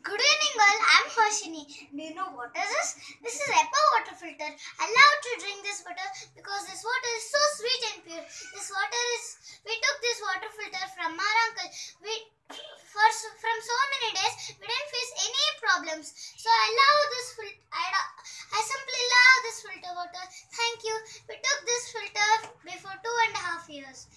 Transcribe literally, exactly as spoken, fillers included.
Good evening all, I am Harshini. Do you know what is this? This is Ebba water filter. I love to drink this water because this water is so sweet and pure. This water is, we took this water filter from our uncle. We, for, from so many days, we didn't face any problems. So I love this filter. I, I simply love this filter water. Thank you. We took this filter before two and a half years.